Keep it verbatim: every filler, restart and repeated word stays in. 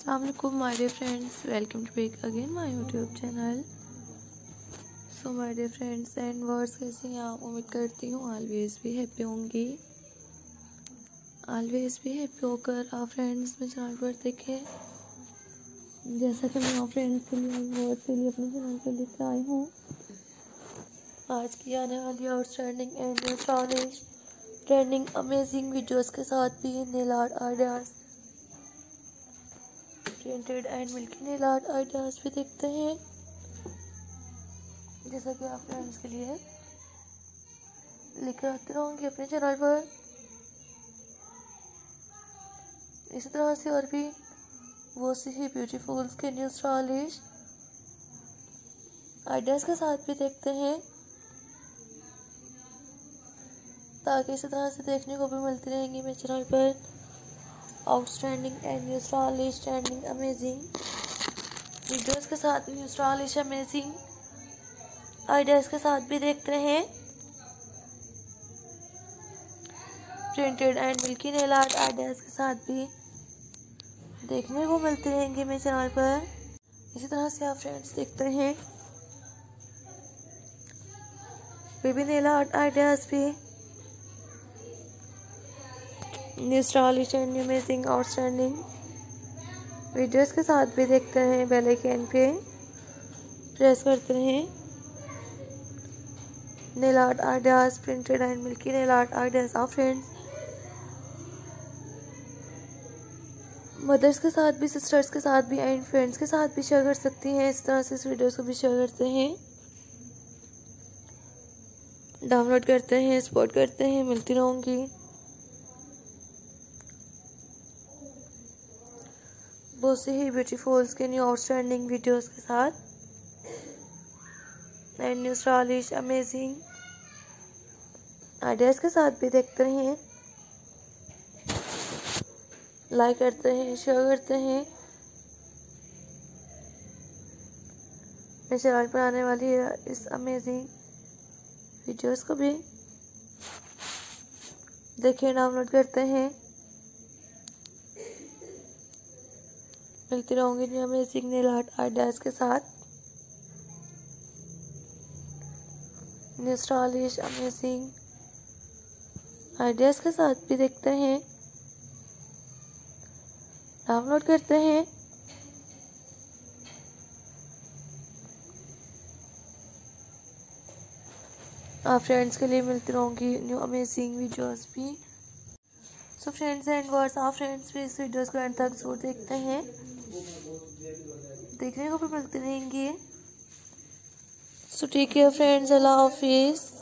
अस्सलाम वालेकुम my dear friends, welcome to back again my YouTube channel. So my dear friends and words, कैसे हैं आप? उम्मीद करती हूँ ऑलवेज भी हैप्पी होंगी। ऑलवेज भी हैप्पी होकर आप फ्रेंड्स मेरे चैनल पर देखें। जैसा कि मैं आप फ्रेंड्स के लिए वर्ड्स के लिए अपने चैनल पर लेकर आई हूँ, आज की आने वाली outstanding and stylish trending amazing videos के साथ भी nail art ideas, printed and milky nail art ideas भी देखते हैं। जैसा कि आप फ्रेंड्स के लिए लेकर आते रहूँगी अपने चैनल पर। इसी तरह से और भी वो सी ही ब्यूटीफुल के न्यू स्टाइलिश आइडियाज के साथ भी देखते हैं, ताकि इसी तरह से देखने को भी मिलती रहेंगी मेरे चैनल पर outstanding and new stylish trending amazing videos के साथ, न्यू स्टाइलिश अमेजिंग आइडियाज के साथ भी देखते हैं। Printed and milky nail art ideas के साथ भी देखने को मिलते रहेंगे मेरे चैनल पर। इसी तरह से आप फ्रेंड्स देखते हैं बेबी नेल आर्ट आइडियाज भी, new stylish and new amazing outstanding videos के साथ भी देखते हैं। बेल आइकन पे प्रेस करते हैं। Nail art ideas, printed and milky nail art ideas आप फ्रेंड्स मदर्स के साथ भी, सिस्टर्स के साथ भी एंड फ्रेंड्स के साथ भी शेयर कर सकती हैं। इस तरह से इस वीडियोस को भी शेयर करते हैं, डाउनलोड करते हैं, सपोर्ट करते हैं। मिलती रहूँगी बहुत से ही ब्यूटीफुल के न्यू आउटस्टैंडिंग वीडियोस के साथ and new stylish amazing ideas के साथ भी देखते हैं। लाइक करते हैं, शेयर करते हैं। मेरे चैनल पर आने वाली है इस अमेजिंग वीडियोस को भी देखिए, डाउनलोड करते हैं। मिलती रहूँगी new amazing nail art ideas के साथ, न्यू स्टाइलिश अमेजिंग आइडियाज के साथ भी देखते हैं, डाउनलोड करते हैं। आप फ्रेंड्स के लिए मिलती रहूँगी न्यू अमेजिंग वीडियोस भी। सो फ्रेंड्स एंड वर्ड्स, आप फ्रेंड्स भी इस वीडियोस को एंड तक जरूर देखते हैं, देखने को भी मिलती रहेंगी। सो टेक केयर फ्रेंड्स, अल्लाह हाफिज़।